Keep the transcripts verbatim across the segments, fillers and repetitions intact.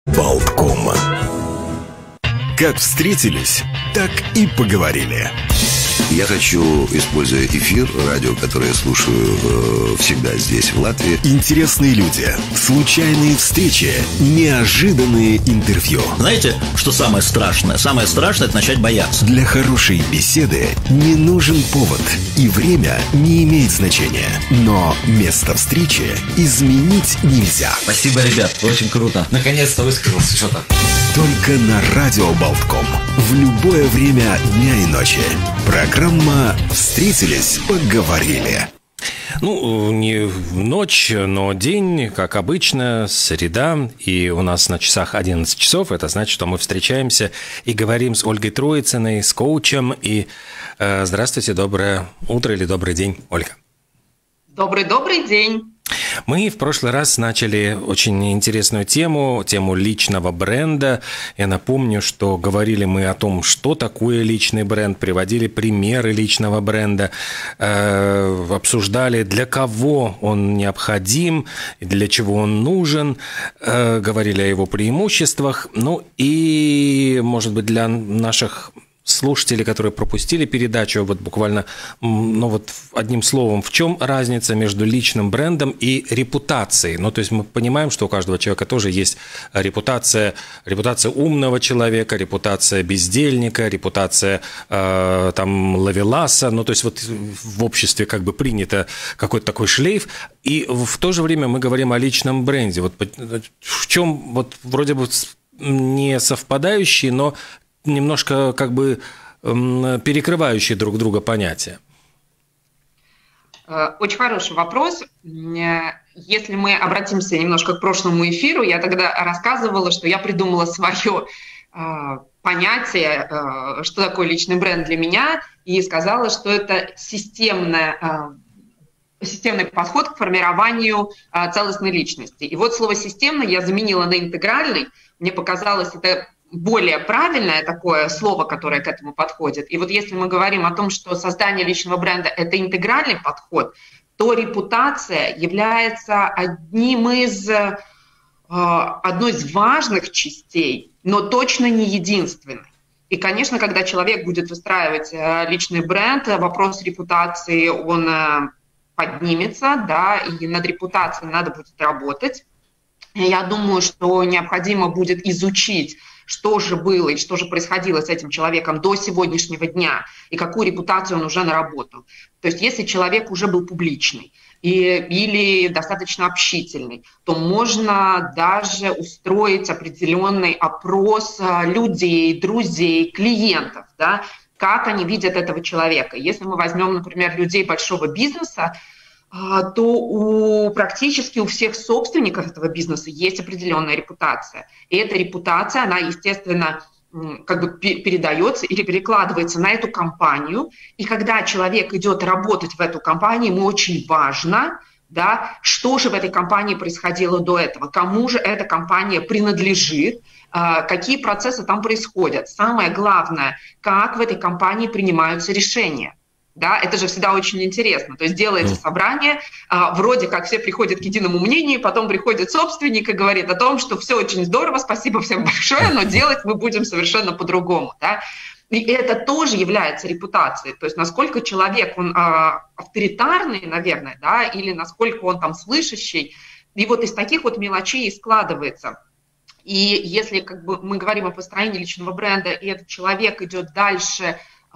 Болтком. Как встретились, так и поговорили. Я хочу, используя эфир, радио, которое я слушаю э, всегда здесь, в Латвии. Интересные люди, случайные встречи, неожиданные интервью. Знаете, что самое страшное? Самое страшное – это начать бояться. Для хорошей беседы не нужен повод, и время не имеет значения. Но место встречи изменить нельзя. Спасибо, ребят, очень круто. Наконец-то высказался что-то. Только на радио Болтком. В любое время дня и ночи. Программа «Встретились, поговорили». Ну, не в ночь, но день, как обычно, среда, и у нас на часах одиннадцать часов. Это значит, что мы встречаемся и говорим с Ольгой Троицыной, с коучем. И э, здравствуйте, доброе утро или добрый день, Ольга. Добрый-добрый день. Мы в прошлый раз начали очень интересную тему, тему личного бренда. Я напомню, что говорили мы о том, что такое личный бренд, приводили примеры личного бренда, э, обсуждали, для кого он необходим, для чего он нужен, э, говорили о его преимуществах. Ну и, может быть, для наших слушатели, которые пропустили передачу, вот буквально, ну вот одним словом, в чем разница между личным брендом и репутацией? Ну, то есть мы понимаем, что у каждого человека тоже есть репутация, репутация умного человека, репутация бездельника, репутация э, там ловеласа, ну, то есть вот в обществе как бы принято какой-то такой шлейф, и в то же время мы говорим о личном бренде. Вот в чем вот вроде бы не совпадающие, но немножко как бы перекрывающие друг друга понятия? Очень хороший вопрос. Если мы обратимся немножко к прошлому эфиру, я тогда рассказывала, что я придумала свое понятие, что такое личный бренд для меня, и сказала, что это системное, системный подход к формированию целостной личности. И вот слово «системный» я заменила на «интегральный». Мне показалось это более правильное такое слово, которое к этому подходит. И вот если мы говорим о том, что создание личного бренда – это интегральный подход, то репутация является одним из, одной из важных частей, но точно не единственной. И, конечно, когда человек будет выстраивать личный бренд, вопрос репутации, он поднимется, да, и над репутацией надо будет работать. Я думаю, что необходимо будет изучить, что же было и что же происходило с этим человеком до сегодняшнего дня, и какую репутацию он уже наработал. То есть если человек уже был публичный и, или достаточно общительный, то можно даже устроить определенный опрос людей, друзей, клиентов, да, как они видят этого человека. Если мы возьмем, например, людей большого бизнеса, то у, практически у всех собственников этого бизнеса есть определенная репутация. И эта репутация, она, естественно, как бы передается или перекладывается на эту компанию. И когда человек идет работать в эту компанию, ему очень важно, да, что же в этой компании происходило до этого, кому же эта компания принадлежит, какие процессы там происходят. Самое главное, как в этой компании принимаются решения. Да, это же всегда очень интересно. То есть делается собрание, а, вроде как все приходят к единому мнению, потом приходит собственник и говорит о том, что все очень здорово, спасибо всем большое, но делать мы будем совершенно по-другому. Да? И это тоже является репутацией. То есть насколько человек, он а, авторитарный, наверное, да, или насколько он там слышащий. И вот из таких вот мелочей и складывается. И если как бы, мы говорим о построении личного бренда, и этот человек идет дальше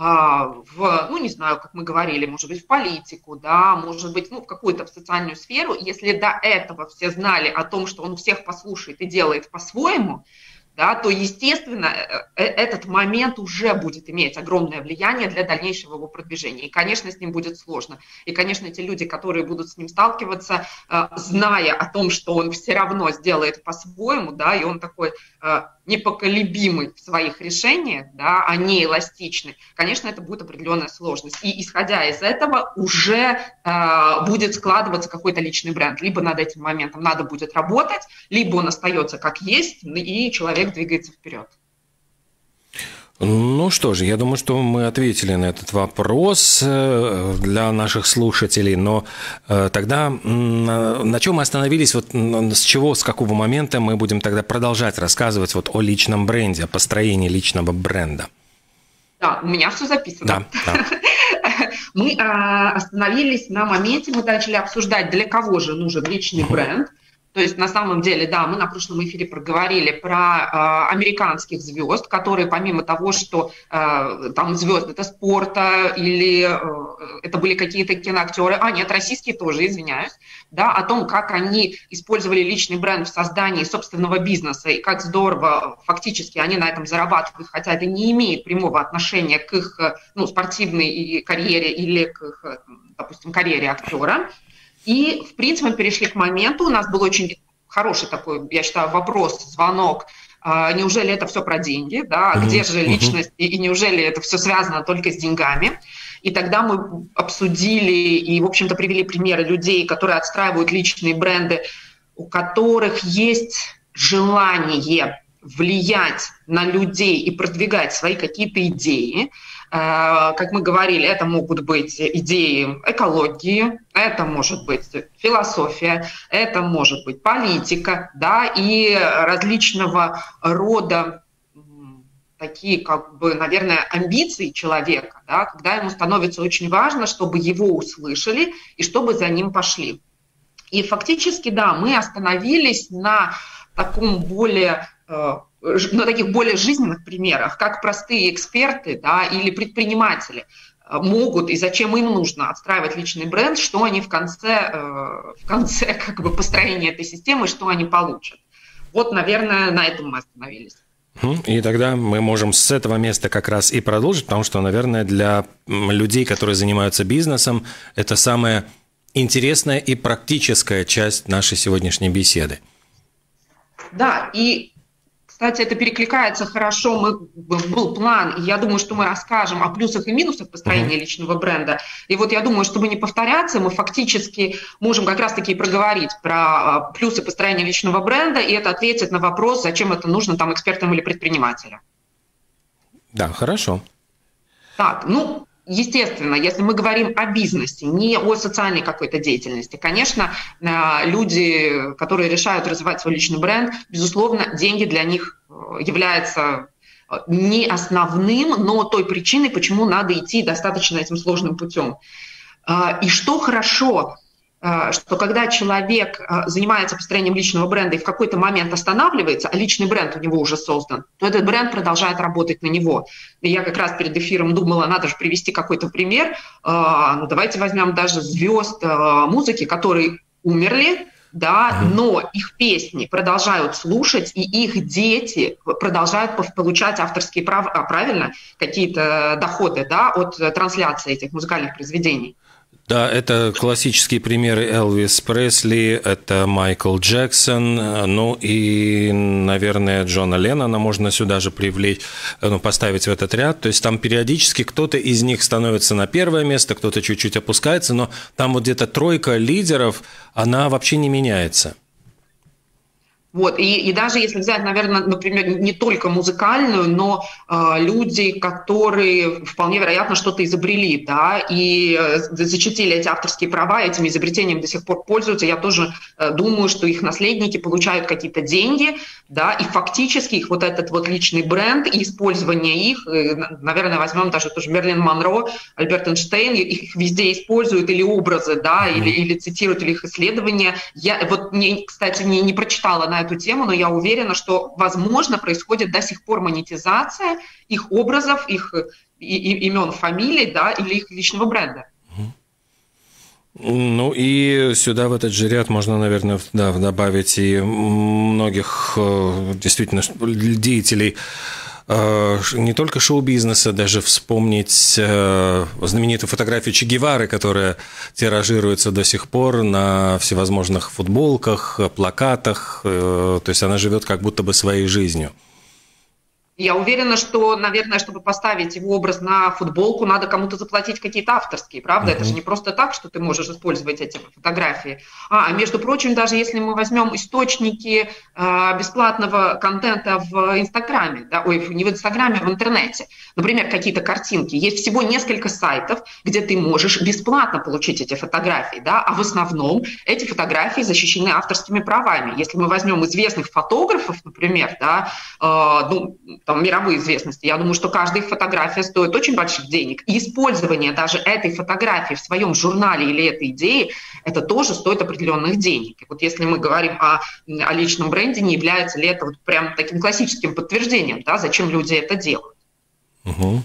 в, ну, не знаю, как мы говорили, может быть, в политику, да, может быть, ну, в какую-то в социальную сферу, если до этого все знали о том, что он всех послушает и делает по-своему, да, то, естественно, этот момент уже будет иметь огромное влияние для дальнейшего его продвижения. И, конечно, с ним будет сложно. И, конечно, те люди, которые будут с ним сталкиваться, зная о том, что он все равно сделает по-своему, да, и он такой непоколебимый в своих решениях, да, а не эластичный, конечно, это будет определенная сложность. И, исходя из этого, уже э, будет складываться какой-то личный бренд. Либо над этим моментом надо будет работать, либо он остается как есть, и человек двигается вперед. Ну что же, я думаю, что мы ответили на этот вопрос для наших слушателей, но тогда на чем мы остановились, вот с чего, с какого момента мы будем тогда продолжать рассказывать вот о личном бренде, о построении личного бренда? Да, у меня все записано. Да, да. Мы остановились на моменте, мы начали обсуждать, для кого же нужен личный бренд. То есть на самом деле, да, мы на прошлом эфире проговорили про э, американских звезд, которые помимо того, что э, там звезды это спорта или э, это были какие-то киноактеры, а нет, российские тоже, извиняюсь, да, о том, как они использовали личный бренд в создании собственного бизнеса и как здорово фактически они на этом зарабатывают, хотя это не имеет прямого отношения к их ну, спортивной карьере или к их, допустим, карьере актера. И, в принципе, мы перешли к моменту, у нас был очень хороший такой, я считаю, вопрос, звонок, а, неужели это все про деньги, да, где же личность, и, и неужели это все связано только с деньгами. И тогда мы обсудили и, в общем-то, привели примеры людей, которые отстраивают личные бренды, у которых есть желание влиять на людей и продвигать свои какие-то идеи. Как мы говорили, это могут быть идеи экологии, это может быть философия, это может быть политика, да, и различного рода такие, как бы, наверное, амбиции человека, да, когда ему становится очень важно, чтобы его услышали и чтобы за ним пошли. И фактически, да, мы остановились на таком более... на таких более жизненных примерах, как простые эксперты, да, или предприниматели могут и зачем им нужно отстраивать личный бренд, что они в конце, в конце как бы построения этой системы, что они получат. Вот, наверное, на этом мы остановились. И тогда мы можем с этого места как раз и продолжить, потому что, наверное, для людей, которые занимаются бизнесом, это самая интересная и практическая часть нашей сегодняшней беседы. Да, и кстати, это перекликается хорошо, мы, был план, и я думаю, что мы расскажем о плюсах и минусах построения uh-huh. личного бренда. И вот я думаю, чтобы не повторяться, мы фактически можем как раз-таки проговорить про плюсы построения личного бренда, и это ответит на вопрос, зачем это нужно там экспертам или предпринимателям. Да, хорошо. Так, ну... Естественно, если мы говорим о бизнесе, не о социальной какой-то деятельности, конечно, люди, которые решают развивать свой личный бренд, безусловно, деньги для них являются не основным, но той причиной, почему надо идти достаточно этим сложным путем. И что хорошо, что когда человек занимается построением личного бренда и в какой-то момент останавливается, а личный бренд у него уже создан, то этот бренд продолжает работать на него. И я как раз перед эфиром думала, надо же привести какой-то пример. Ну, давайте возьмем даже звезд музыки, которые умерли, да, но их песни продолжают слушать, и их дети продолжают получать авторские права, правильно, какие-то доходы, да, от трансляции этих музыкальных произведений. Да, это классические примеры: Элвис Пресли, это Майкл Джексон, ну и, наверное, Джона Леннона можно сюда же привлечь, ну, поставить в этот ряд. То есть там периодически кто-то из них становится на первое место, кто-то чуть-чуть опускается, но там вот где-то тройка лидеров, она вообще не меняется. Вот, и, и даже если взять, наверное, например, не только музыкальную, но э, люди, которые вполне вероятно что-то изобрели, да, и э, защитили эти авторские права, этим изобретением до сих пор пользуются, я тоже э, думаю, что их наследники получают какие-то деньги, да, и фактически их вот этот вот личный бренд и использование их, э, наверное, возьмем даже тоже Мерлин Монро, Альберт Эйнштейн, их везде используют, или образы, да, или, или цитируют, или их исследования. Я вот, не, кстати, не, не прочитала на эту тему, но я уверена, что, возможно, происходит до сих пор монетизация их образов, их и, и, имен, фамилий, да, или их личного бренда. Ну и сюда в этот же ряд можно, наверное, да, добавить и многих действительно деятелей не только шоу-бизнеса, даже вспомнить знаменитую фотографию Че Гевары, которая тиражируется до сих пор на всевозможных футболках, плакатах, то есть она живет как будто бы своей жизнью. Я уверена, что, наверное, чтобы поставить его образ на футболку, надо кому-то заплатить какие-то авторские, правда? Uh-huh. Это же не просто так, что ты можешь использовать эти фотографии. А, между прочим, даже если мы возьмем источники э, бесплатного контента в Инстаграме, да, ой, не в Инстаграме, а в интернете, например, какие-то картинки, есть всего несколько сайтов, где ты можешь бесплатно получить эти фотографии, да, а в основном эти фотографии защищены авторскими правами. Если мы возьмем известных фотографов, например, да, э, ну, там, мировой известности. Я думаю, что каждая их фотография стоит очень больших денег. И использование даже этой фотографии в своем журнале или этой идеи, это тоже стоит определенных денег. И вот если мы говорим о, о личном бренде, не является ли это вот прям таким классическим подтверждением, да, зачем люди это делают. Угу.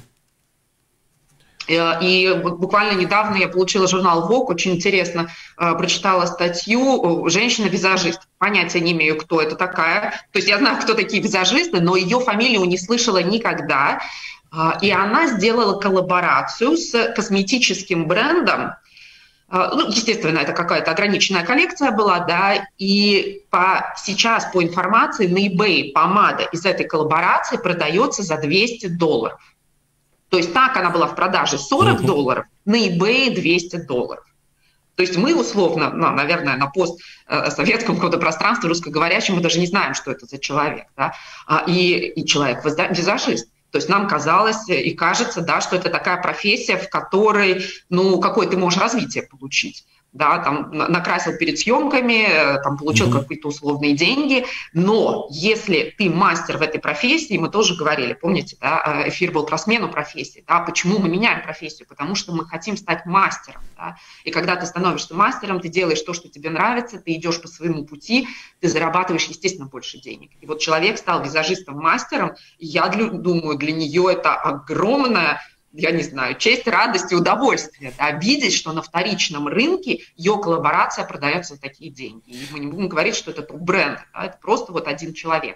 И вот буквально недавно я получила журнал Vogue, очень интересно э, прочитала статью «Женщина-визажист». Понятия не имею, кто это такая. То есть я знаю, кто такие визажисты, но ее фамилию не слышала никогда. Э, и она сделала коллаборацию с косметическим брендом. Э, ну, естественно, это какая-то ограниченная коллекция была, да, и по, сейчас, по информации, на eBay помада из этой коллаборации продается за двести долларов. То есть так она была в продаже сорок долларов, на eBay двести долларов. То есть мы условно, ну, наверное, на постсоветском каком-то пространстве русскоговорящем мы даже не знаем, что это за человек. Да? И, и человек-визажист. То есть нам казалось и кажется, да, что это такая профессия, в которой, ну, какое ты можешь развитие получить. Да, там накрасил перед съемками, там получил mm-hmm. какие-то условные деньги, но если ты мастер в этой профессии, мы тоже говорили, помните, да, эфир был про смену профессии, да, почему мы меняем профессию, потому что мы хотим стать мастером, да, и когда ты становишься мастером, ты делаешь то, что тебе нравится, ты идешь по своему пути, ты зарабатываешь, естественно, больше денег. И вот человек стал визажистом-мастером, и я для, думаю, для нее это огромная, я не знаю, честь, радость и удовольствие, да, видеть, что на вторичном рынке ее коллаборация продается за такие деньги. И мы не будем говорить, что это бренд, да, это просто вот один человек.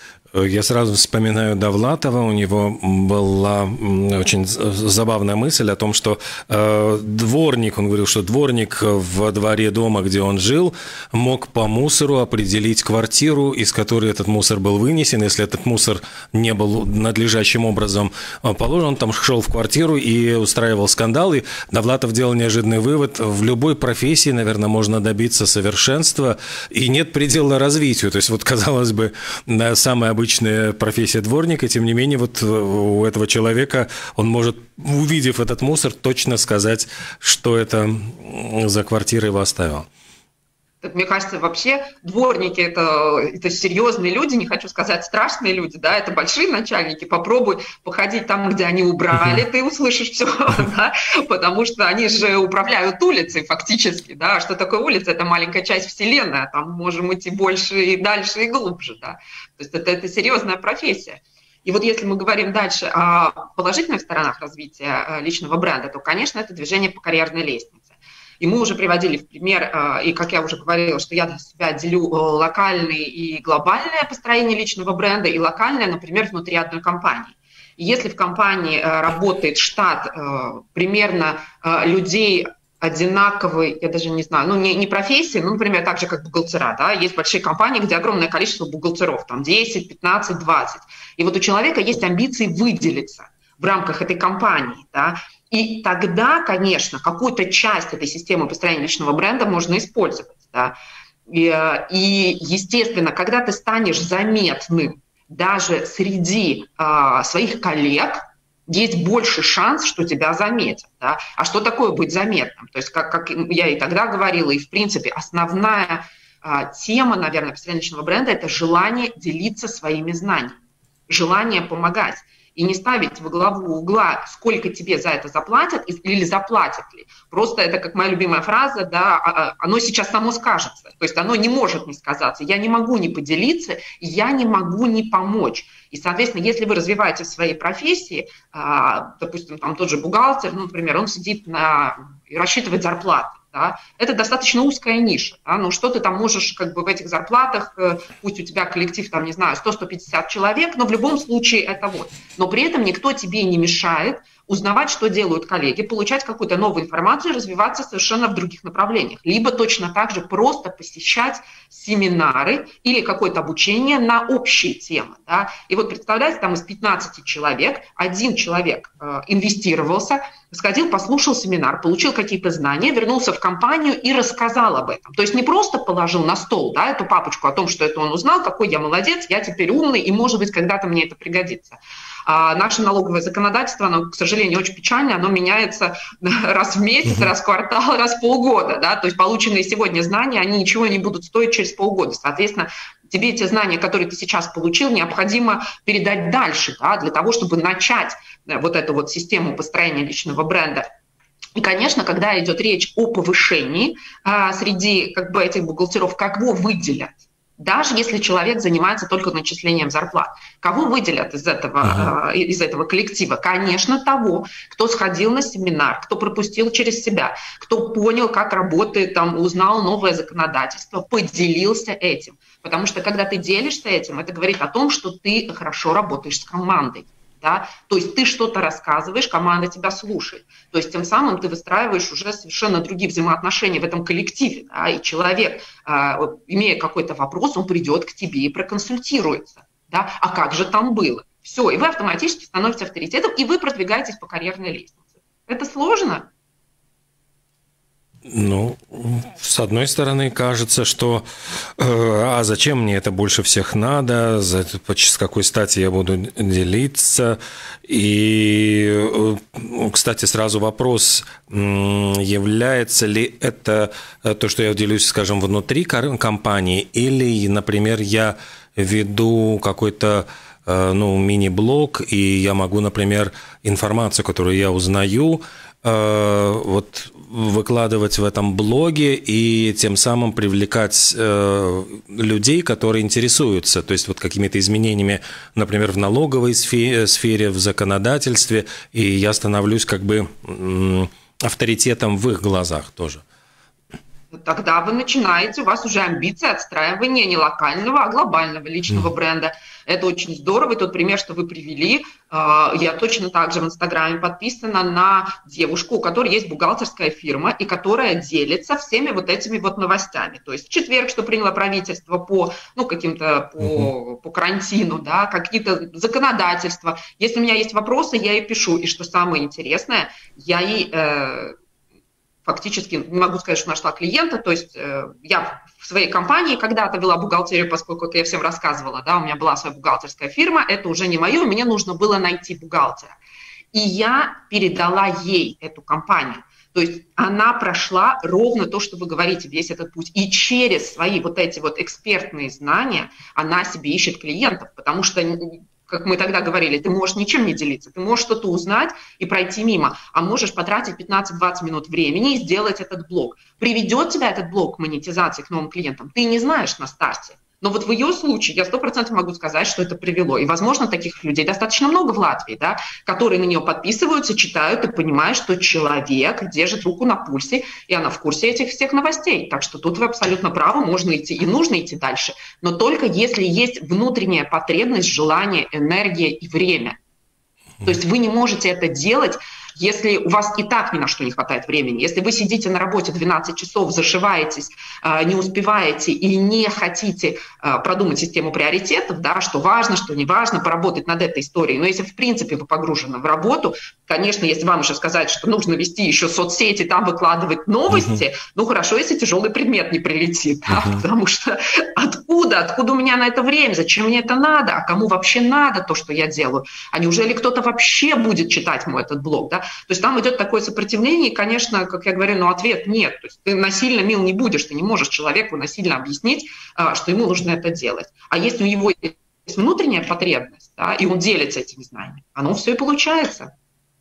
Я сразу вспоминаю Довлатова, у него была очень забавная мысль о том, что э, дворник, он говорил, что дворник во дворе дома, где он жил, мог по мусору определить квартиру, из которой этот мусор был вынесен. Если этот мусор не был надлежащим образом положен, он там шел в квартиру и устраивал скандал. И Довлатов делал неожиданный вывод: в любой профессии, наверное, можно добиться совершенства, и нет предела развитию. То есть, вот, казалось бы, самая обычная профессия дворника, тем не менее, вот у этого человека, он может, увидев этот мусор, точно сказать, что это за квартира его оставил. Мне кажется, вообще дворники это, это серьезные люди, не хочу сказать страшные люди, да, это большие начальники. Попробуй походить там, где они убрали, ты услышишь все, да, потому что они же управляют улицей фактически, да. Что такое улица? Это маленькая часть вселенной, а там можем идти больше и дальше и глубже, да. То есть это, это серьезная профессия. И вот если мы говорим дальше о положительных сторонах развития личного бренда, то, конечно, это движение по карьерной лестнице. И мы уже приводили в пример, и, как я уже говорила, что я для себя делю локальное и глобальное построение личного бренда, и локальное, например, внутри одной компании. И если в компании работает штат примерно людей одинаковый, я даже не знаю, ну не, не профессии, ну, например, так же, как бухгалтера, да, есть большие компании, где огромное количество бухгалтеров, там десять, пятнадцать, двадцать. И вот у человека есть амбиции выделиться в рамках этой компании, да. И тогда, конечно, какую-то часть этой системы построения личного бренда можно использовать. Да? И, и, естественно, когда ты станешь заметным даже среди э, своих коллег, есть больше шанс, что тебя заметят. Да? А что такое быть заметным? То есть, как, как я и тогда говорила, и, в принципе, основная э, тема, наверное, построения личного бренда – это желание делиться своими знаниями, желание помогать. И не ставить во главу угла, сколько тебе за это заплатят или заплатят ли. Просто это, как моя любимая фраза, да, оно сейчас само скажется. То есть оно не может не сказаться. Я не могу не поделиться, и я не могу не помочь. И, соответственно, если вы развиваете в своей профессии, допустим, там тот же бухгалтер, ну, например, он сидит на... и рассчитывает зарплаты. Да, это достаточно узкая ниша. Да, ну что ты там можешь как бы в этих зарплатах, пусть у тебя коллектив, там, не знаю, сто - сто пятьдесят человек, но в любом случае это вот. Но при этом никто тебе не мешает узнавать, что делают коллеги, получать какую-то новую информацию и развиваться совершенно в других направлениях. Либо точно так же просто посещать семинары или какое-то обучение на общие темы. Да? И вот представляете, там из пятнадцати человек один человек э, инвестировался, сходил, послушал семинар, получил какие-то знания, вернулся в компанию и рассказал об этом. То есть не просто положил на стол, да, эту папочку о том, что это он узнал, какой я молодец, я теперь умный, и, может быть, когда-то мне это пригодится. А наше налоговое законодательство, оно, к сожалению, очень печальное, оно меняется раз в месяц, раз в квартал, раз в полгода. Да? То есть полученные сегодня знания, они ничего не будут стоить через полгода. Соответственно, тебе эти знания, которые ты сейчас получил, необходимо передать дальше, да, для того, чтобы начать вот эту вот систему построения личного бренда. И, конечно, когда идет речь о повышении а, среди как бы, этих бухгалтеров, кого выделят? Даже если человек занимается только начислением зарплат. Кого выделят из этого, uh-huh. из этого коллектива? Конечно, того, кто сходил на семинар, кто пропустил через себя, кто понял, как работает, там, узнал новое законодательство, поделился этим. Потому что когда ты делишься этим, это говорит о том, что ты хорошо работаешь с командой. Да? То есть ты что-то рассказываешь, команда тебя слушает. То есть тем самым ты выстраиваешь уже совершенно другие взаимоотношения в этом коллективе. Да? И человек, э, имея какой-то вопрос, он придет к тебе и проконсультируется. Да? А как же там было? Все, и вы автоматически становитесь авторитетом, и вы продвигаетесь по карьерной лестнице. Это сложно? Ну, с одной стороны, кажется, что э, а зачем мне это больше всех надо, за, с какой стати я буду делиться. И, э, кстати, сразу вопрос, является ли это то, что я делюсь, скажем, внутри компании, или, например, я веду какой-то э, ну, мини-блог, и я могу, например, информацию, которую я узнаю, э, вот выкладывать в этом блоге и тем самым привлекать э, людей, которые интересуются, то есть вот какими-то изменениями, например, в налоговой сфере, сфере, в законодательстве, и я становлюсь как бы м, авторитетом в их глазах тоже. Тогда вы начинаете, у вас уже амбиции отстраивания не локального, а глобального личного mm. бренда. Это очень здорово. И тот пример, что вы привели, я точно так же в Инстаграме подписана на девушку, у которой есть бухгалтерская фирма, и которая делится всеми вот этими вот новостями. То есть в четверг, что приняло правительство по, ну, каким-то, по, mm-hmm. по карантину, да, какие-то законодательства. Если у меня есть вопросы, я ей пишу. И что самое интересное, я ей... Э, фактически, не могу сказать, что нашла клиента, то есть э, я в своей компании когда-то вела бухгалтерию, поскольку, как я всем рассказывала, да, у меня была своя бухгалтерская фирма, это уже не мое, мне нужно было найти бухгалтера. И я передала ей эту компанию. То есть она прошла ровно то, что вы говорите, весь этот путь. И через свои вот эти вот экспертные знания она себе ищет клиентов, потому что... Как мы тогда говорили, ты можешь ничем не делиться, ты можешь что-то узнать и пройти мимо, а можешь потратить пятнадцать-двадцать минут времени и сделать этот блог. Приведет тебя этот блог к монетизации, к новым клиентам, ты не знаешь на старте. Но вот в ее случае я сто процентов могу сказать, что это привело. И, возможно, таких людей достаточно много в Латвии, да, которые на нее подписываются, читают и понимают, что человек держит руку на пульсе, и она в курсе этих всех новостей. Так что тут вы абсолютно правы, можно идти и нужно идти дальше. Но только если есть внутренняя потребность, желание, энергия и время. То есть вы не можете это делать, если у вас и так ни на что не хватает времени. Если вы сидите на работе двенадцать часов, зашиваетесь, не успеваете и не хотите продумать систему приоритетов, да, что важно, что не важно, поработать над этой историей. Но если в принципе вы погружены в работу, конечно, если вам еще сказать, что нужно вести еще соцсети, там выкладывать новости, uh-huh. ну хорошо, если тяжелый предмет не прилетит, да, uh-huh. потому что откуда, откуда у меня на это время, зачем мне это надо, а кому вообще надо то, что я делаю, а неужели кто-то вообще будет читать мой этот блог, да? То есть там идет такое сопротивление, и, конечно, как я говорю, ну, ответ нет. То есть ты насильно мил не будешь, ты не можешь человеку насильно объяснить, что ему нужно это делать. А если у него есть внутренняя потребность, да, и он делится этими знаниями, оно все и получается.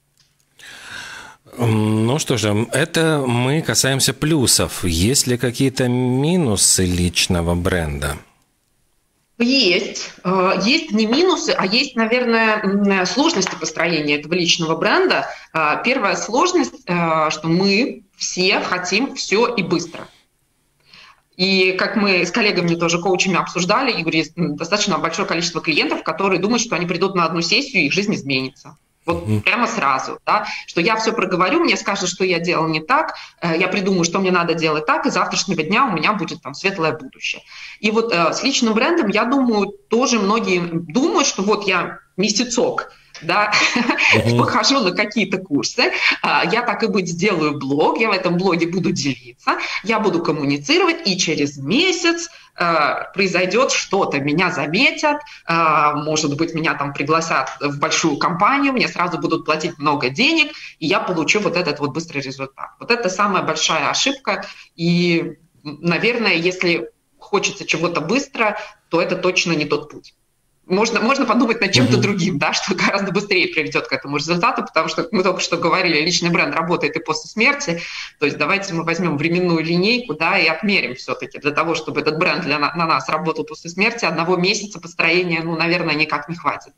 Ну что же, это мы касаемся плюсов. Есть ли какие-то минусы личного бренда? Есть. Есть не минусы, а есть, наверное, сложности построения этого личного бренда. Первая сложность, что мы все хотим все и быстро. И как мы с коллегами тоже коучами обсуждали, Игорь, есть достаточно большое количество клиентов, которые думают, что они придут на одну сессию, и их жизнь изменится. Вот mm-hmm. прямо сразу, да, что я все проговорю, мне скажут, что я делал не так, я придумаю, что мне надо делать так, и с завтрашнего дня у меня будет там светлое будущее. И вот э, с личным брендом, я думаю, тоже многие думают, что вот я месяцок, да, uh-huh. похожу на какие-то курсы, я так и быть сделаю блог, я в этом блоге буду делиться, я буду коммуницировать, и через месяц э, произойдет что-то, меня заметят, э, может быть, меня там пригласят в большую компанию, мне сразу будут платить много денег, и я получу вот этот вот быстрый результат. Вот это самая большая ошибка, и, наверное, если хочется чего-то быстро, то это точно не тот путь. Можно, можно подумать над чем-то mm-hmm. другим, да, что гораздо быстрее приведет к этому результату, потому что мы только что говорили, личный бренд работает и после смерти, то есть давайте мы возьмем временную линейку, да, и отмерим все-таки для того, чтобы этот бренд для, на нас работал после смерти, одного месяца построения, ну, наверное, никак не хватит.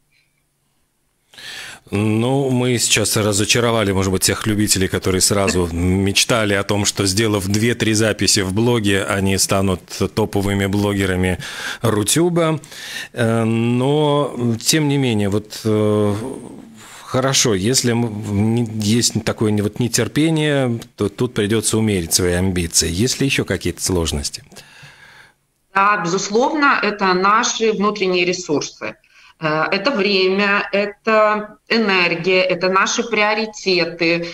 Ну, мы сейчас разочаровали, может быть, тех любителей, которые сразу мечтали о том, что, сделав две-три записи в блоге, они станут топовыми блогерами Рутюба. Но, тем не менее, вот хорошо, если есть такое вот нетерпение, то тут придется умерить свои амбиции. Есть ли еще какие-то сложности? Да, безусловно, это наши внутренние ресурсы. Это время, это энергия, это наши приоритеты.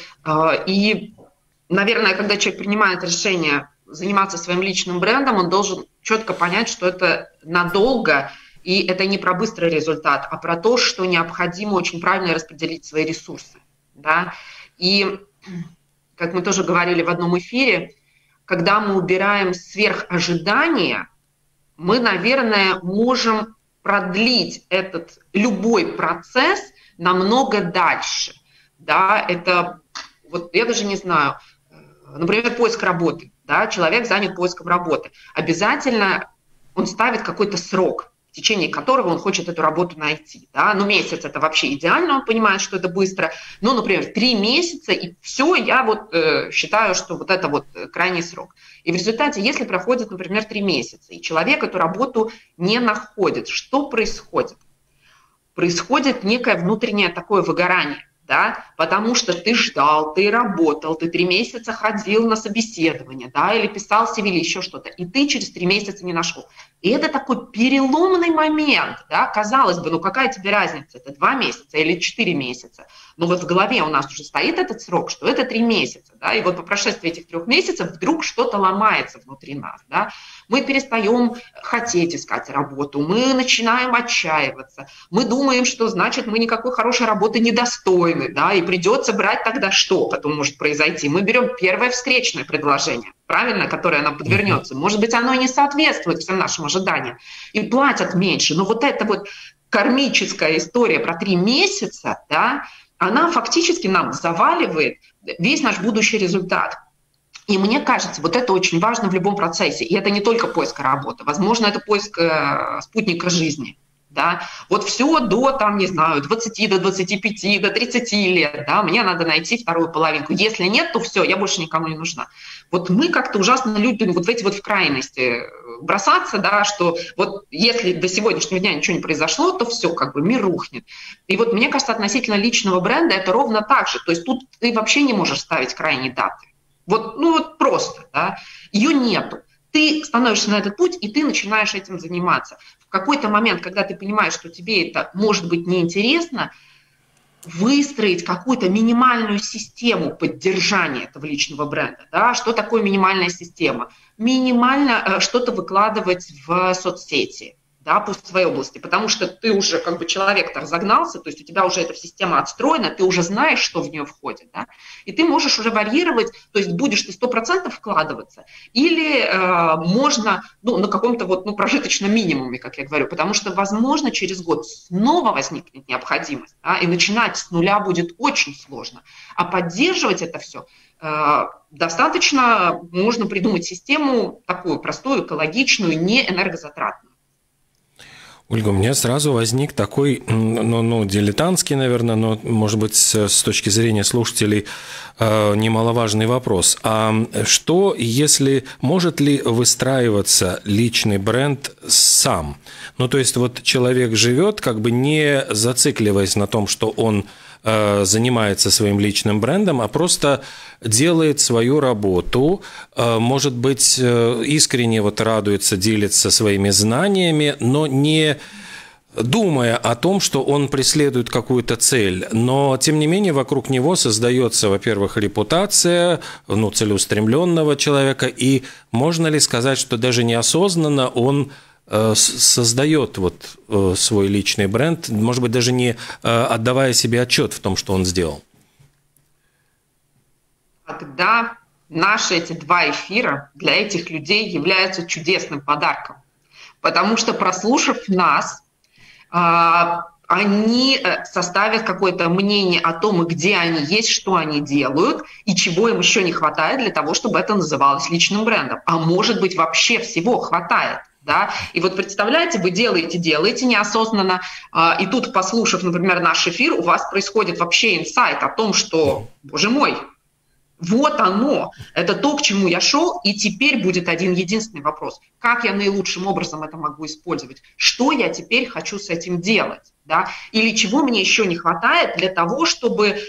И, наверное, когда человек принимает решение заниматься своим личным брендом, он должен четко понять, что это надолго, и это не про быстрый результат, а про то, что необходимо очень правильно распределить свои ресурсы. Да? И, как мы тоже говорили в одном эфире, когда мы убираем сверхожидания, мы, наверное, можем продлить этот любой процесс намного дальше. Да, это, вот я даже не знаю, например, поиск работы. Да, человек занят поиском работы. Обязательно он ставит какой-то срок, в течение которого он хочет эту работу найти. Да? Ну, месяц – это вообще идеально, он понимает, что это быстро. Ну, например, три месяца, и все, я вот э, считаю, что вот это вот крайний срок. И в результате, если проходит, например, три месяца, и человек эту работу не находит, что происходит? Происходит некое внутреннее такое выгорание. Да, потому что ты ждал, ты работал, ты три месяца ходил на собеседование, да, или писал си ви, или еще что-то, и ты через три месяца не нашел. И это такой переломный момент, да, казалось бы, ну какая тебе разница, это два месяца или четыре месяца, но вот в голове у нас уже стоит этот срок, что это три месяца, да, и вот по прошествии этих трех месяцев вдруг что-то ломается внутри нас, да, мы перестаем хотеть искать работу, мы начинаем отчаиваться, мы думаем, что значит мы никакой хорошей работы недостойны, да, и придется брать тогда что потом может произойти. Мы берем первое встречное предложение, правильно, которое нам подвернется. Может быть, оно и не соответствует всем нашим ожиданиям, и платят меньше. Но вот эта вот кармическая история про три месяца, да, она фактически нам заваливает весь наш будущий результат. И мне кажется, вот это очень важно в любом процессе. И это не только поиск работы. Возможно, это поиск э, спутника жизни. Да? Вот все до, там, не знаю, двадцати, до двадцати пяти, до тридцати лет, да, мне надо найти вторую половинку. Если нет, то все, я больше никому не нужна. Вот мы как-то ужасно любим вот в эти вот в крайности бросаться, да, что вот если до сегодняшнего дня ничего не произошло, то все, как бы мир рухнет. И вот мне кажется, относительно личного бренда это ровно так же. То есть тут ты вообще не можешь ставить крайние даты. Вот, ну вот просто, да, ее нету. Ты становишься на этот путь, и ты начинаешь этим заниматься. В какой-то момент, когда ты понимаешь, что тебе это может быть неинтересно, выстроить какую-то минимальную систему поддержания этого личного бренда. Да? Что такое минимальная система? Минимально э, что-то выкладывать в соцсети, да, по своей области, потому что ты уже как бы человек-то разогнался, то есть у тебя уже эта система отстроена, ты уже знаешь, что в нее входит, да, и ты можешь уже варьировать, то есть будешь ты сто процентов вкладываться, или э, можно, ну, на каком-то вот, ну, прожиточном минимуме, как я говорю, потому что, возможно, через год снова возникнет необходимость, да, и начинать с нуля будет очень сложно, а поддерживать это все э, достаточно, можно придумать систему такую простую, экологичную, не энергозатратную. Ольга, у меня сразу возник такой, ну, ну дилетантский, наверное, но, может быть, с, с точки зрения слушателей э, немаловажный вопрос. А что, если, может ли выстраиваться личный бренд сам? Ну, то есть, вот человек живет, как бы не зацикливаясь на том, что он э, занимается своим личным брендом, а просто делает свою работу, может быть, искренне вот радуется, делится своими знаниями, но не думая о том, что он преследует какую-то цель. Но, тем не менее, вокруг него создается, во-первых, репутация, ну, целеустремленного человека, и можно ли сказать, что даже неосознанно он создает вот свой личный бренд, может быть, даже не отдавая себе отчет в том, что он сделал? Тогда наши эти два эфира для этих людей являются чудесным подарком, потому что, прослушав нас, они составят какое-то мнение о том, где они есть, что они делают и чего им еще не хватает для того, чтобы это называлось личным брендом. А может быть, вообще всего хватает. Да? И вот представляете, вы делаете, делаете неосознанно, и тут, послушав, например, наш эфир, у вас происходит вообще инсайт о том, что, боже мой, вот оно, это то, к чему я шел, и теперь будет один единственный вопрос. Как я наилучшим образом это могу использовать? Что я теперь хочу с этим делать? Да? Или чего мне еще не хватает для того, чтобы э,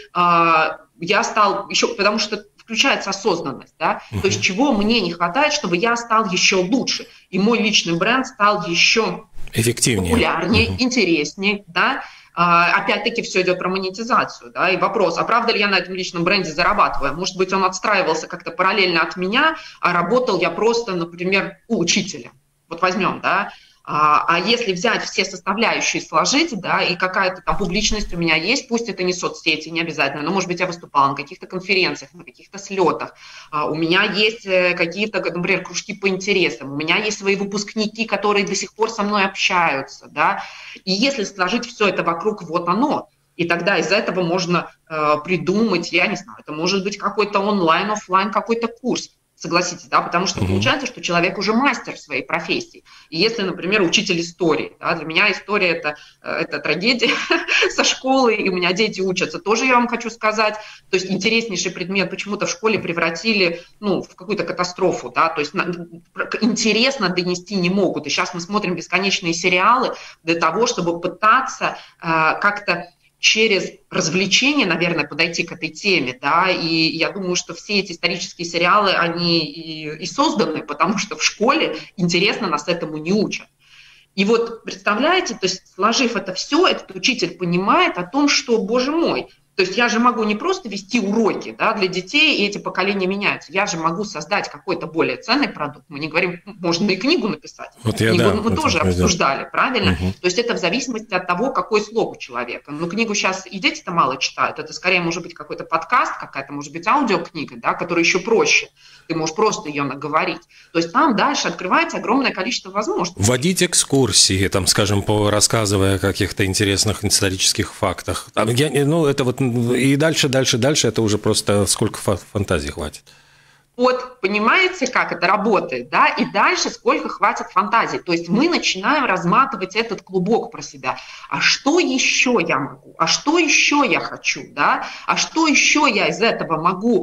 я стал еще, потому что включается осознанность, да? Uh-huh. То есть чего мне не хватает, чтобы я стал еще лучше, и мой личный бренд стал еще эффективнее, популярнее, uh-huh. интереснее, да? Опять-таки все идет про монетизацию, да, и вопрос, а правда ли я на этом личном бренде зарабатываю? Может быть, он отстраивался как-то параллельно от меня, а работал я просто, например, у учителя. Вот возьмем, да. А, а если взять все составляющие, сложить, да, и какая-то там публичность у меня есть, пусть это не соцсети, не обязательно, но, может быть, я выступала на каких-то конференциях, на каких-то слетах, а, у меня есть какие-то, например, кружки по интересам, у меня есть свои выпускники, которые до сих пор со мной общаются, да, и если сложить все это вокруг, вот оно, и тогда из этого можно э, придумать, я не знаю, это может быть какой-то онлайн, офлайн, какой-то курс. Согласитесь, да, потому что получается, что человек уже мастер в своей профессии. И если, например, учитель истории, да, для меня история это, это трагедия со школы, и у меня дети учатся, тоже я вам хочу сказать. То есть интереснейший предмет почему-то в школе превратили, ну, в какую-то катастрофу, да, то есть интересно донести не могут. И сейчас мы смотрим бесконечные сериалы для того, чтобы пытаться э, как-то через развлечение, наверное, подойти к этой теме, да, и я думаю, что все эти исторические сериалы, они и, и созданы, потому что в школе интересно нас этому не учат. И вот представляете, то есть сложив это все, этот учитель понимает о том, что, боже мой, то есть я же могу не просто вести уроки, да, для детей, и эти поколения меняются. Я же могу создать какой-то более ценный продукт. Мы не говорим, можно и книгу написать. Вот книгу я, да, мы тоже это обсуждали, да. Правильно? Угу. То есть это в зависимости от того, какой слог у человека. Но книгу сейчас и дети-то мало читают. Это скорее может быть какой-то подкаст, какая-то может быть аудиокнига, да, которая еще проще. Ты можешь просто ее наговорить. То есть там дальше открывается огромное количество возможностей. Вводить экскурсии, там, скажем, по, рассказывая о каких-то интересных исторических фактах. Я, ну, это вот и дальше, дальше, дальше, это уже просто сколько фантазии хватит. Вот, понимаете, как это работает, да, и дальше сколько хватит фантазии. То есть мы начинаем разматывать этот клубок про себя. А что еще я могу? А что еще я хочу, да? А что еще я из этого могу...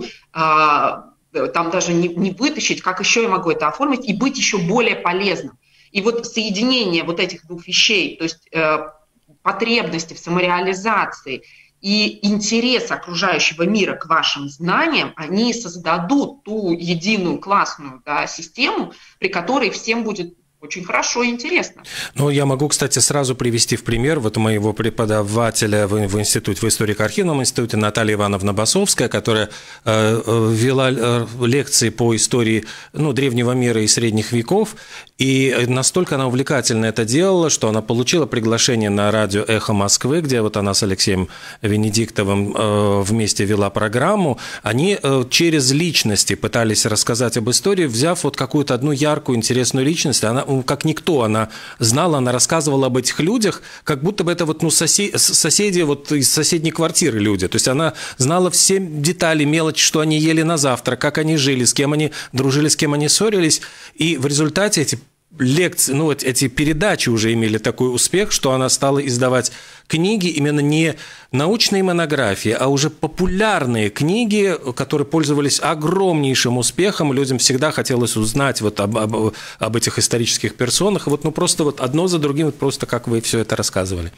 А, там даже не, не вытащить, как еще я могу это оформить и быть еще более полезным. И вот соединение вот этих двух вещей, то есть э, потребности в самореализации и интерес окружающего мира к вашим знаниям, они создадут ту единую классную, да, систему, при которой всем будет очень хорошо и интересно. Ну, я могу, кстати, сразу привести в пример вот моего преподавателя в, в институте, в историко-архивном институте, Наталья Ивановна Басовская, которая э, вела э, лекции по истории, ну, древнего мира и средних веков, и настолько она увлекательно это делала, что она получила приглашение на радио «Эхо Москвы», где вот она с Алексеем Венедиктовым э, вместе вела программу. Они э, через личности пытались рассказать об истории, взяв вот какую-то одну яркую, интересную личность. Она, как никто, она знала, она рассказывала об этих людях, как будто бы это вот, ну, сосед, соседи вот из соседней квартиры люди. То есть она знала все детали, мелочи, что они ели на завтрак, как они жили, с кем они дружили, с кем они ссорились. И в результате эти лекции, ну вот эти передачи уже имели такой успех, что она стала издавать книги, именно не научные монографии, а уже популярные книги, которые пользовались огромнейшим успехом. Людям всегда хотелось узнать вот об, об, об этих исторических персонах. Вот, ну просто вот одно за другим, вот просто как вы все это рассказывали.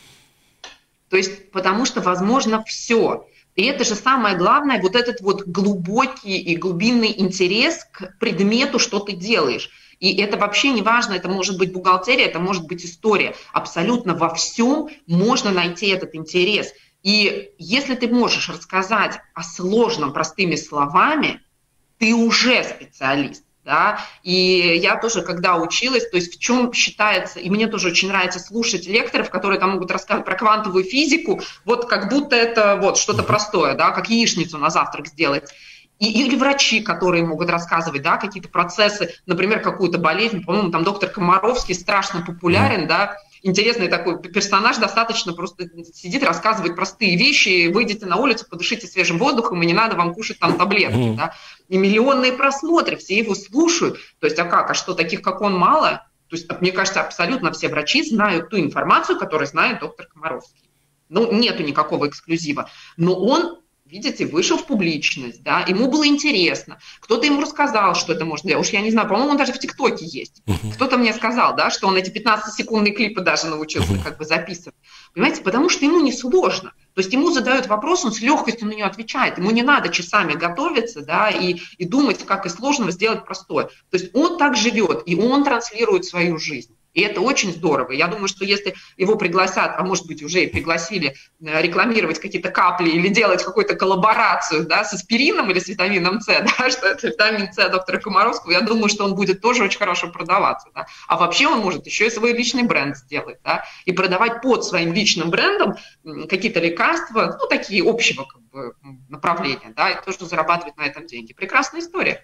То есть, потому что возможно все. И это же самое главное, вот этот вот глубокий и глубинный интерес к предмету, что ты делаешь. И это вообще не важно, это может быть бухгалтерия, это может быть история. Абсолютно во всем можно найти этот интерес. И если ты можешь рассказать о сложном простыми словами, ты уже специалист. Да? И я тоже, когда училась, то есть в чем считается, и мне тоже очень нравится слушать лекторов, которые там могут рассказывать про квантовую физику, вот как будто это вот что-то простое, да, как яичницу на завтрак сделать. И, или врачи, которые могут рассказывать, да, какие-то процессы, например, какую-то болезнь. По-моему, там доктор Комаровский страшно популярен, да, интересный такой персонаж, достаточно просто сидит, рассказывает простые вещи, выйдите на улицу, подышите свежим воздухом, и не надо вам кушать там таблетки, mm. да. И миллионные просмотры, все его слушают. То есть, а как, а что, таких, как он, мало? То есть, мне кажется, абсолютно все врачи знают ту информацию, которую знает доктор Комаровский. Ну, нету никакого эксклюзива. Но он, видите, вышел в публичность, да, ему было интересно, кто-то ему рассказал, что это можно делать, уж я не знаю, по-моему, он даже в ТикТоке есть, uh-huh. кто-то мне сказал, да, что он эти пятнадцатисекундные клипы даже научился uh-huh. как бы записывать, понимаете, потому что ему не сложно, то есть ему задают вопрос, он с легкостью на нее отвечает, ему не надо часами готовиться, да, и, и думать, как из сложного сделать простое, то есть он так живет, и он транслирует свою жизнь. И это очень здорово. Я думаю, что если его пригласят, а может быть уже и пригласили рекламировать какие-то капли или делать какую-то коллаборацию, да, с аспирином или с витамином С, да, что это витамин С доктора Комаровского, я думаю, что он будет тоже очень хорошо продаваться. Да. А вообще он может еще и свой личный бренд сделать, да, и продавать под своим личным брендом какие-то лекарства, ну, такие общего как бы направления, да, и тоже зарабатывать на этом деньги. Прекрасная история.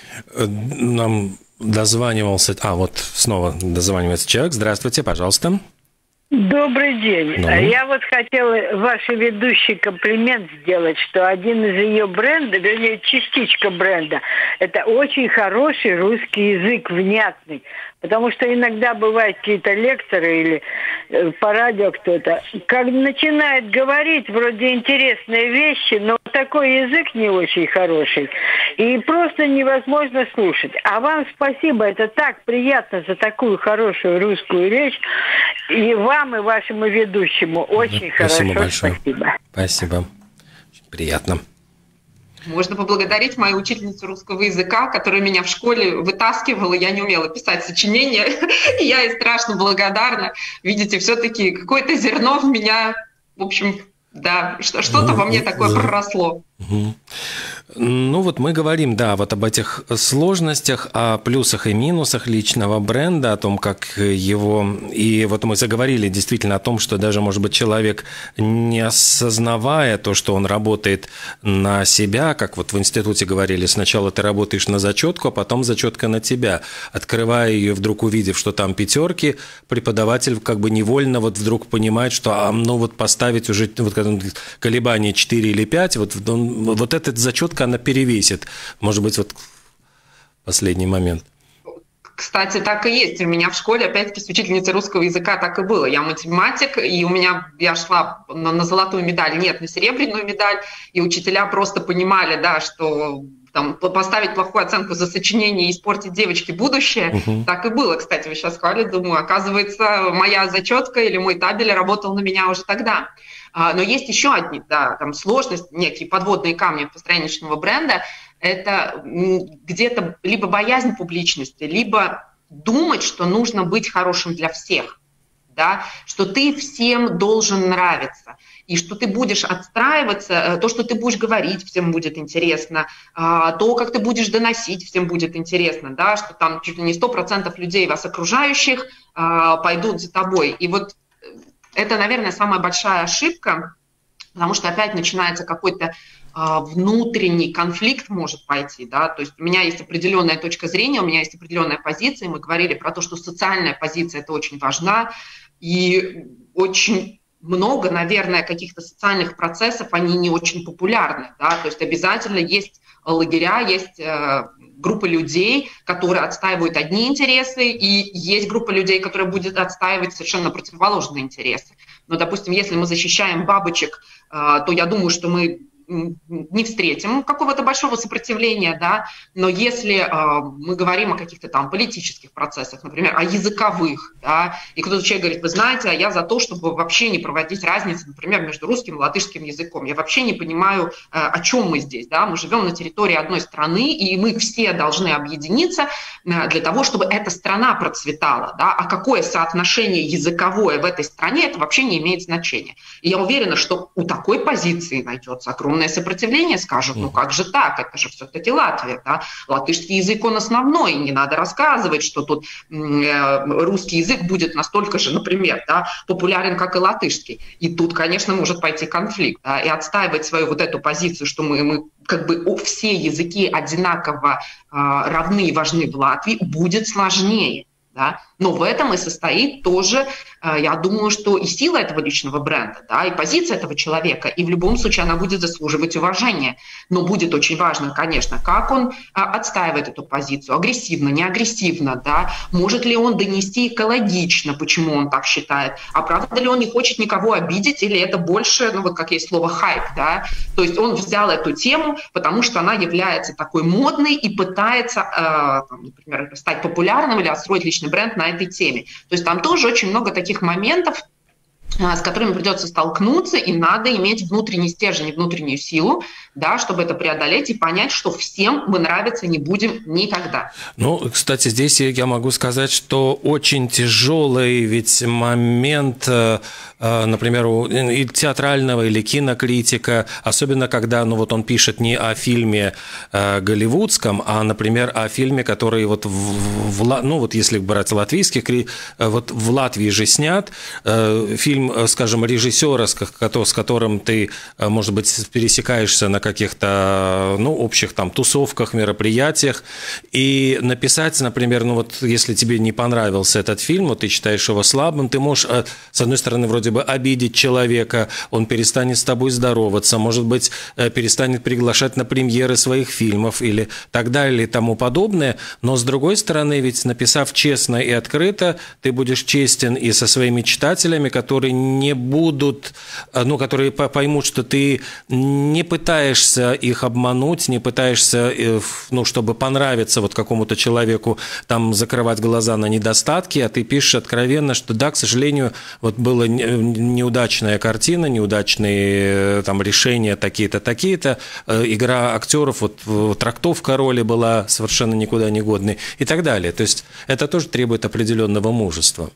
Нам дозванивался... А, вот снова дозванивается человек. Здравствуйте, пожалуйста. Добрый день. Ну. Я вот хотела вашей ведущей комплимент сделать, что один из ее брендов, вернее, частичка бренда, это очень хороший русский язык, внятный. Потому что иногда бывают какие-то лекторы или э, по радио кто-то, как начинает говорить вроде интересные вещи, но такой язык не очень хороший. И просто невозможно слушать. А вам спасибо, это так приятно за такую хорошую русскую речь. И вам, и вашему ведущему очень спасибо хорошо. Большое. Спасибо. Спасибо. Очень приятно. Можно поблагодарить мою учительницу русского языка, которая меня в школе вытаскивала. Я не умела писать сочинения. Я ей страшно благодарна. Видите, все-таки какое-то зерно в меня, в общем, да, что-то во мне такое проросло. Ну вот мы говорим, да, вот об этих сложностях, о плюсах и минусах личного бренда, о том, как его... И вот мы заговорили действительно о том, что даже, может быть, человек, не осознавая то, что он работает на себя, как вот в институте говорили, сначала ты работаешь на зачетку, а потом зачетка на тебя. Открывая ее, вдруг увидев, что там пятерки, преподаватель как бы невольно вот вдруг понимает, что а, ну вот поставить уже вот, колебания четыре или пять, вот, вот этот зачетка, она перевесит. Может быть, вот последний момент. Кстати, так и есть. У меня в школе, опять-таки, с учительницей русского языка так и было. Я математик, и у меня, я шла на, на золотую медаль, нет, на серебряную медаль, и учителя просто понимали, да, что там, поставить плохую оценку за сочинение и испортить девочке будущее. Uh-huh. Так и было, кстати, вы сейчас сказали, думаю, оказывается, моя зачетка или мой табель работал на меня уже тогда. Но есть еще одни, да, там сложность, некие подводные камни в построении личного бренда. Это где-то либо боязнь публичности, либо думать, что нужно быть хорошим для всех, да, что ты всем должен нравиться, и что ты будешь отстраиваться, то, что ты будешь говорить, всем будет интересно, то, как ты будешь доносить, всем будет интересно, да, что там чуть ли не сто процентов людей, вас окружающих, пойдут за тобой. И вот это, наверное, самая большая ошибка, потому что опять начинается какой-то а, внутренний конфликт может пойти, да, то есть у меня есть определенная точка зрения, у меня есть определенная позиция, мы говорили про то, что социальная позиция – это очень важна, и очень много, наверное, каких-то социальных процессов, они не очень популярны, да, то есть обязательно есть лагеря, есть э, группа людей, которые отстаивают одни интересы, и есть группа людей, которые будет отстаивать совершенно противоположные интересы. Но, допустим, если мы защищаем бабочек, то я думаю, что мы не встретим какого-то большого сопротивления, да, но если э, мы говорим о каких-то там политических процессах, например, о языковых, да, и кто-то человек говорит, вы знаете, а я за то, чтобы вообще не проводить разницу, например, между русским и латышским языком, я вообще не понимаю, э, о чем мы здесь, да, мы живем на территории одной страны, и мы все должны объединиться э, для того, чтобы эта страна процветала, да, а какое соотношение языковое в этой стране, это вообще не имеет значения. И я уверена, что у такой позиции найдется огромное сопротивление, скажут, ну как же так, это же все-таки Латвия, да? Латышский язык, он основной, не надо рассказывать, что тут э, русский язык будет настолько же, например, да, популярен, как и латышский. И тут, конечно, может пойти конфликт, да, и отстаивать свою вот эту позицию, что мы, мы как бы все языки одинаково э, равны и важны в Латвии, будет сложнее. Да? Но в этом и состоит тоже, я думаю, что и сила этого личного бренда, да, и позиция этого человека, и в любом случае она будет заслуживать уважения. Но будет очень важно, конечно, как он отстаивает эту позицию, агрессивно, не агрессивно, да? Может ли он донести экологично, почему он так считает, а правда ли он не хочет никого обидеть, или это больше, ну вот как есть слово хайп, да? То есть он взял эту тему, потому что она является такой модной и пытается, э, там, например, стать популярным или отстроить личный бренд на этой теме. То есть там тоже очень много таких моментов, с которыми придется столкнуться, и надо иметь внутренний стержень и внутреннюю силу, да, чтобы это преодолеть и понять, что всем мы нравиться не будем никогда. Ну, кстати, здесь я могу сказать, что очень тяжелый ведь момент, например, и театрального или кинокритика, особенно когда, ну, вот он пишет не о фильме голливудском, а, например, о фильме, который вот, в, в, ну, вот если брать латвийских, вот в Латвии же снят фильм, скажем, режиссера, с которым ты, может быть, пересекаешься на каких-то, ну, общих там тусовках, мероприятиях, и написать, например, ну вот, если тебе не понравился этот фильм, вот ты считаешь его слабым, ты можешь, с одной стороны, вроде бы обидеть человека, он перестанет с тобой здороваться, может быть, перестанет приглашать на премьеры своих фильмов или так далее и тому подобное, но с другой стороны, ведь написав честно и открыто, ты будешь честен и со своими читателями, которые не будут, ну, которые поймут, что ты не пытаешься их обмануть, не пытаешься, ну, чтобы понравиться вот какому-то человеку, там, закрывать глаза на недостатки, а ты пишешь откровенно, что да, к сожалению, вот была неудачная картина, неудачные там решения такие-то, такие-то, игра актеров, вот трактовка роли была совершенно никуда не годной и так далее. То есть это тоже требует определенного мужества.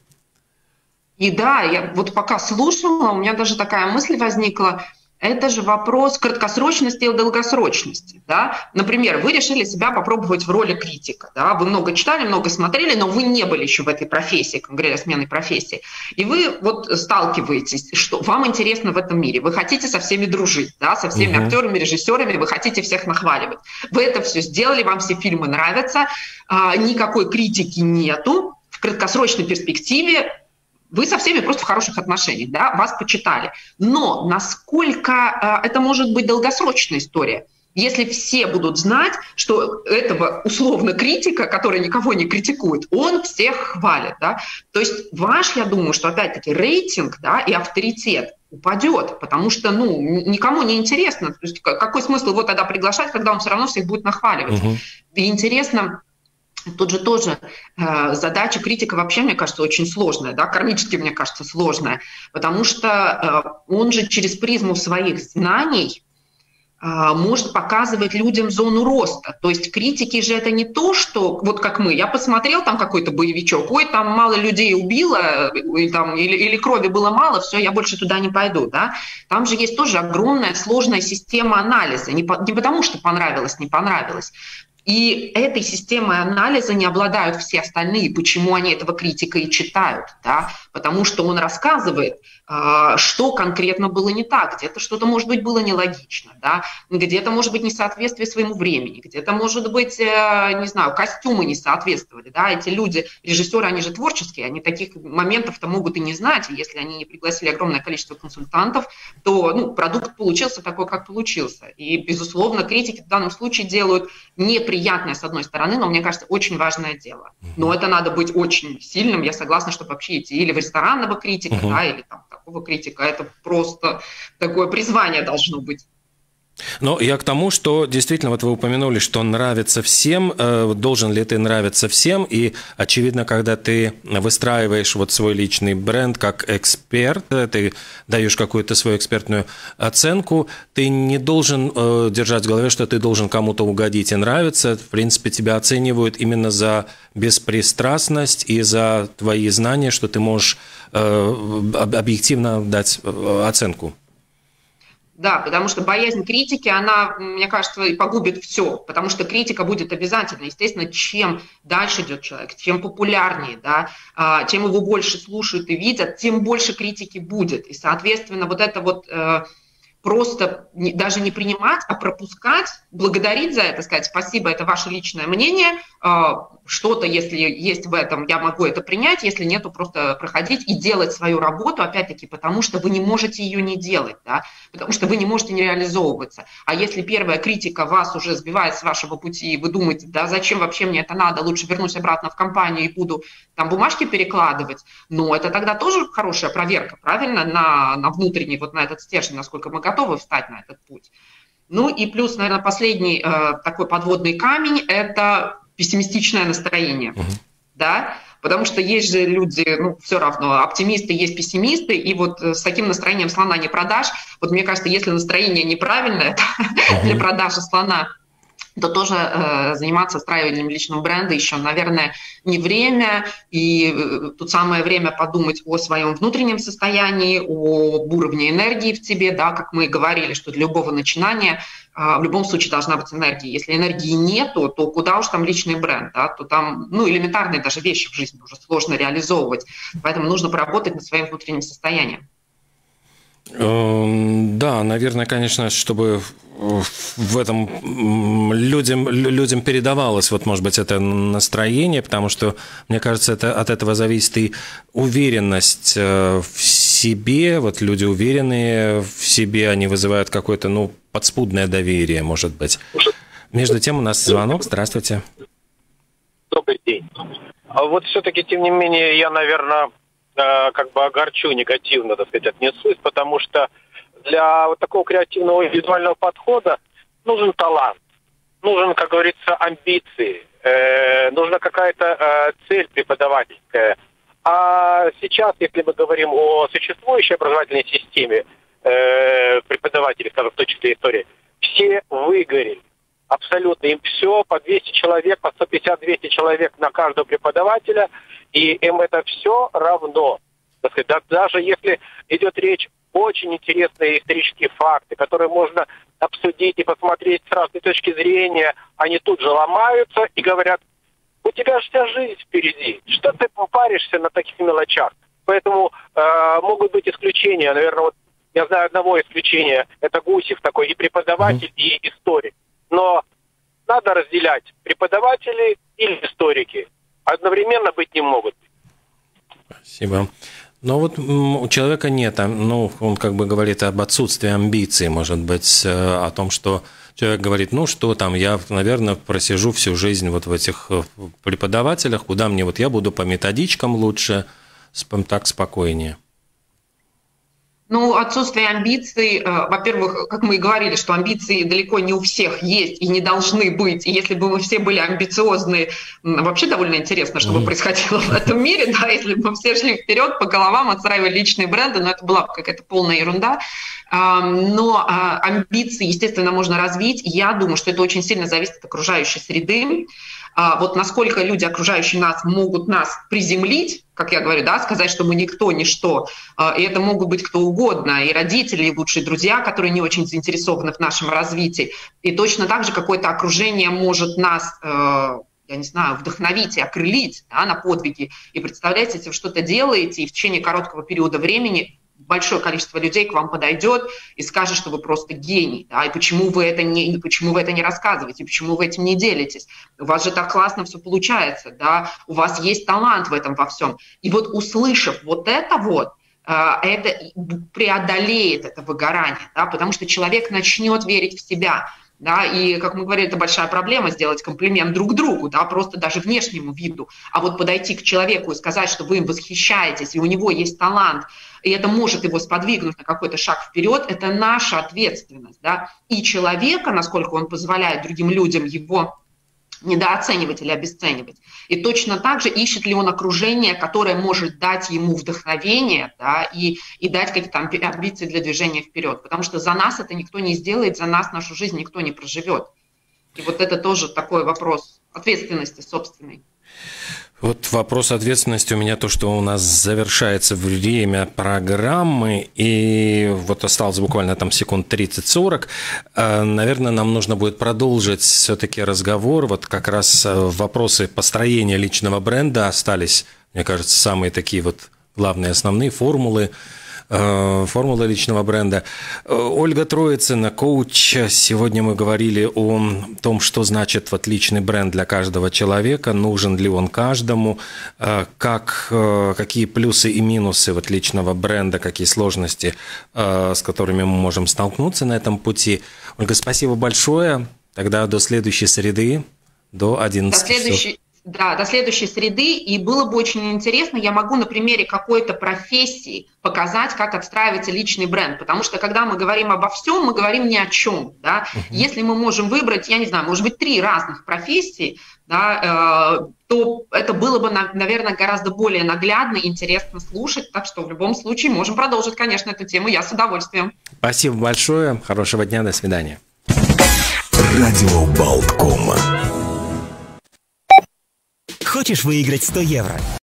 И да, я вот пока слушала, у меня даже такая мысль возникла, это же вопрос краткосрочности и долгосрочности. Да? Например, вы решили себя попробовать в роли критика. Да? Вы много читали, много смотрели, но вы не были еще в этой профессии, как говоря, сменной профессии. И вы вот сталкиваетесь, что вам интересно в этом мире. Вы хотите со всеми дружить, да? Со всеми uh-huh. актерами, режиссерами, вы хотите всех нахваливать. Вы это все сделали, вам все фильмы нравятся, никакой критики нету. В краткосрочной перспективе вы со всеми просто в хороших отношениях, да, вас почитали. Но насколько э, это может быть долгосрочная история? Если все будут знать, что этого условно критика, который никого не критикует, он всех хвалит, да? То есть ваш, я думаю, что опять-таки рейтинг, да, и авторитет упадет, потому что, ну, никому не интересно. То есть какой смысл его тогда приглашать, когда он все равно всех будет нахваливать? Угу. И интересно... Тут же тоже э, задача критика вообще, мне кажется, очень сложная, да, кармически, мне кажется, сложная, потому что э, он же через призму своих знаний э, может показывать людям зону роста. То есть критики же это не то, что, вот как мы, я посмотрел там какой-то боевичок, ой, там мало людей убило, или, там, или, или крови было мало, все, я больше туда не пойду, да. Там же есть тоже огромная сложная система анализа, не, по, не потому что понравилось, не понравилось. И этой системой анализа не обладают все остальные. Почему они этого критика и читают? Да? Потому что он рассказывает, что конкретно было не так. Где-то что-то, может быть, было нелогично, да? Где-то, может быть, несоответствие своему времени, где-то, может быть, не знаю, костюмы не соответствовали. Да? Эти люди, режиссеры, они же творческие, они таких моментов-то могут и не знать. И если они не пригласили огромное количество консультантов, то, ну, продукт получился такой, как получился. И, безусловно, критики в данном случае делают не неприятное, с одной стороны, но, мне кажется, очень важное дело. Но это надо быть очень сильным. Я согласна, чтобы вообще идти или в ресторанного критика, uh-huh. да, или там такого критика. Это просто такое призвание должно быть. Но я к тому, что действительно, вот вы упомянули, что он нравится всем, должен ли ты нравиться всем, и очевидно, когда ты выстраиваешь вот свой личный бренд как эксперт, ты даешь какую-то свою экспертную оценку, ты не должен держать в голове, что ты должен кому-то угодить и нравиться, в принципе, тебя оценивают именно за беспристрастность и за твои знания, что ты можешь объективно дать оценку. Да, потому что боязнь критики, она, мне кажется, и погубит все, потому что критика будет обязательно. Естественно, чем дальше идет человек, чем популярнее, да, чем его больше слушают и видят, тем больше критики будет. И, соответственно, вот это вот просто даже не принимать, а пропускать, благодарить за это, сказать спасибо, это ваше личное мнение, что-то, если есть в этом, я могу это принять, если нету, просто проходить и делать свою работу, опять-таки, потому что вы не можете ее не делать, да, потому что вы не можете не реализовываться. А если первая критика вас уже сбивает с вашего пути, и вы думаете, да зачем вообще мне это надо, лучше вернусь обратно в компанию и буду там бумажки перекладывать, но это тогда тоже хорошая проверка, правильно, на, на внутренний, вот на этот стержень, насколько мы готовы встать на этот путь. Ну и плюс, наверное, последний э, такой подводный камень – это пессимистичное настроение, uh-huh. да, потому что есть же люди, ну, все равно, оптимисты, есть пессимисты, и вот с таким настроением слона не продашь. Вот мне кажется, если настроение неправильное uh-huh. для продажи слона, то тоже э, заниматься встраиванием личного бренда еще, наверное, не время. И э, тут самое время подумать о своем внутреннем состоянии, об уровне энергии в тебе, да, как мы и говорили, что для любого начинания э, в любом случае должна быть энергия. Если энергии нету, то куда уж там личный бренд, да, то там, ну, элементарные даже вещи в жизни уже сложно реализовывать. Поэтому нужно поработать над своим внутренним состоянием. Да, наверное, конечно, чтобы в этом людям, людям передавалось, вот, может быть, это настроение, потому что, мне кажется, это, от этого зависит и уверенность в себе. Вот люди уверенные в себе, они вызывают какое-то, ну, подспудное доверие, может быть. Между тем у нас звонок. Здравствуйте. Добрый день. А вот все-таки, тем не менее, я, наверное, как бы огорчу, негативно, так сказать, отнесусь, потому что для вот такого креативного и визуального подхода нужен талант, нужен, как говорится, амбиции, э, нужна какая-то э, цель преподавательская. А сейчас, если мы говорим о существующей образовательной системе, э, преподавателей, скажем, в той числе истории, все выгорели. Абсолютно. Им все по двести человек, по сто пятьдесят - двести человек на каждого преподавателя, и им это все равно. Так сказать, даже если идет речь очень интересные исторические факты, которые можно обсудить и посмотреть с разной точки зрения, они тут же ломаются и говорят, у тебя же вся жизнь впереди, что ты паришься на таких мелочах? Поэтому э, могут быть исключения, наверное, вот я знаю одного исключения, это Гусев такой, и преподаватель, и историк. Но надо разделять преподаватели и историки. Одновременно быть не могут. Спасибо. Но вот у человека нет, ну, он как бы говорит об отсутствии амбиций, может быть, о том, что человек говорит, ну, что там, я, наверное, просижу всю жизнь вот в этих преподавателях, куда мне, вот я буду по методичкам лучше, так спокойнее. Ну, отсутствие амбиций, во-первых, как мы и говорили, что амбиции далеко не у всех есть и не должны быть. И если бы мы все были амбициозны, вообще довольно интересно, что бы происходило в этом мире, да, если бы мы все шли вперед по головам, отстраивали личные бренды, но это была какая-то полная ерунда. Но амбиции, естественно, можно развить. Я думаю, что это очень сильно зависит от окружающей среды. Вот насколько люди, окружающие нас, могут нас приземлить, как я говорю, да, сказать, что мы никто, ничто. И это могут быть кто угодно, и родители, и лучшие друзья, которые не очень заинтересованы в нашем развитии. И точно так же какое-то окружение может нас, я не знаю, вдохновить и окрылить, да, на подвиги. И представляете, если вы что-то делаете, и в течение короткого периода времени большое количество людей к вам подойдет и скажет, что вы просто гений, да, и почему вы это не, почему вы это не рассказываете, почему вы этим не делитесь. У вас же так классно все получается, да, у вас есть талант в этом во всем. И вот услышав вот это вот, это преодолеет это выгорание, да, потому что человек начнет верить в себя. Да, и, как мы говорили, это большая проблема сделать комплимент друг другу, да, просто даже внешнему виду. А вот подойти к человеку и сказать, что вы им восхищаетесь, и у него есть талант, и это может его сподвигнуть на какой-то шаг вперед, это наша ответственность, да. И человека, насколько он позволяет другим людям его недооценивать или обесценивать. И точно так же ищет ли он окружение, которое может дать ему вдохновение, да, и, и дать какие-то амбиции для движения вперед. Потому что за нас это никто не сделает, за нас нашу жизнь никто не проживет. И вот это тоже такой вопрос ответственности собственной. Вот вопрос ответственности у меня то, что у нас завершается время программы, и вот осталось буквально там секунд тридцать-сорок. Наверное, нам нужно будет продолжить все-таки разговор. Вот как раз вопросы построения личного бренда остались, мне кажется, самые такие вот главные, основные формулы. Формула личного бренда. Ольга Троицына, коуч. Сегодня мы говорили о том, что значит вот личный бренд для каждого человека, нужен ли он каждому, как, какие плюсы и минусы вот личного бренда, какие сложности, с которыми мы можем столкнуться на этом пути. Ольга, спасибо большое. Тогда до следующей среды, до одиннадцати часов. Да, до следующей среды, и было бы очень интересно, я могу на примере какой-то профессии показать, как отстраивается личный бренд, потому что когда мы говорим обо всем, мы говорим ни о чем, да. Uh-huh. Если мы можем выбрать, я не знаю, может быть, три разных профессии, да, э, то это было бы, наверное, гораздо более наглядно и интересно слушать, так что в любом случае можем продолжить, конечно, эту тему, я с удовольствием. Спасибо большое, хорошего дня, до свидания. Радио Болтком. Хочешь выиграть сто евро?